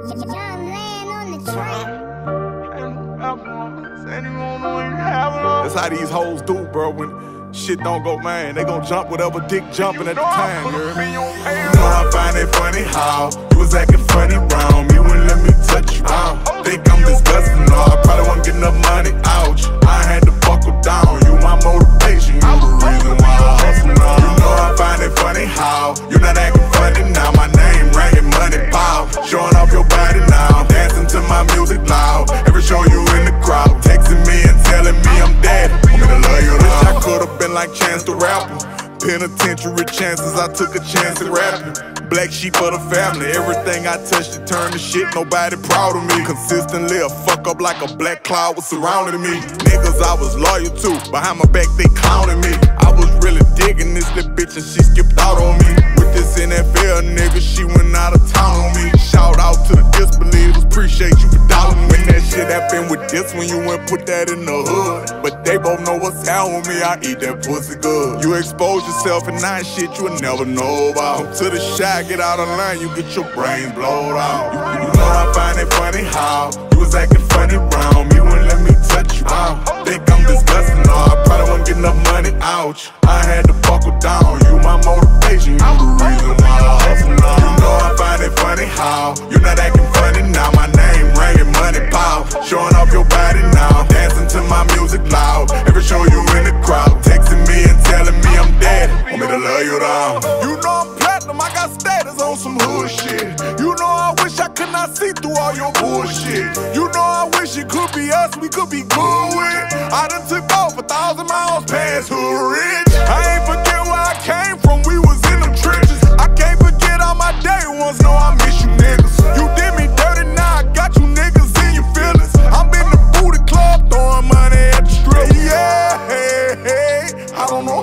That's how these hoes do, bro. When shit don't go, man, they gon' jump whatever dick jumping at the time, you heard me? You know I find it funny how you was acting funny round me, wouldn't let me touch you out. Think I'm disgusting, no, I probably won't get enough money, ouch. I had to buckle down, you my motivation, you the reason why I hustle now. You know I find it funny how you're not acting funny now, my name ringing, money pow, showing off your body now, dancing to my music loud, every show you in the crowd, texting me and telling me I'm dead, want me to love you now. Wish I could've been like Chance the Rapper, penitentiary chances, I took a chance at rapping. Black sheep of the family, everything I touched to turn to shit, nobody proud of me. Consistently a fuck up like a black cloud was surrounding me. Niggas I was loyal to, behind my back they clowning me. I was really digging this little bitch and she skipped out on me. With this NFL nigga, she went out of town on me. Shout out to the disbelievers, appreciate you for doubting me. When that shit happened with this one, you went put that in the hood. But they both know what's down with me, I eat that pussy good. You expose yourself and not shit you'll never know about. Come to the shot, get out of line, you get your brains blowed out. You know I find it funny how you was acting funny round me, wouldn't let me touch you out. Think I'm disgusting, no, I probably won't get enough money, ouch. I had to buckle down, you my motivation, you the reason why I hustle now. You know I find it funny how you're not acting funny now, my name ringing, money pow, showing off your body now, dancing to my music loud, every show you in the crowd, texting me and telling me I'm dead, want me to love you down. You know I'm platinum, I got status on some hood shit. You know I wish I could not see through all your bullshit. You know I wish it could be us, we could be good with. I done took off 1,000 miles past hood rich. I ain't forget where I came from, we was in them trenches. I can't forget all my day ones, no I miss you niggas. You did me dirty, now I got you niggas in your feelings. I'm in the booty club, throwing money at the strip. Yeah, hey, hey, I don't know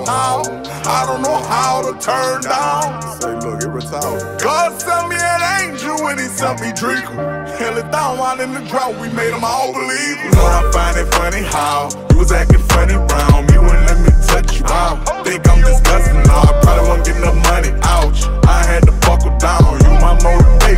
how to turn down. Say look, it retired. God sent me an angel when he sent me Draco. Hell it down while in the drought, we made them all believe. You know I find it funny how you was acting funny round me, wouldn't let me touch you out. Think I'm disgusting, no, I probably won't get enough money, ouch. I had to buckle down, you my motivation.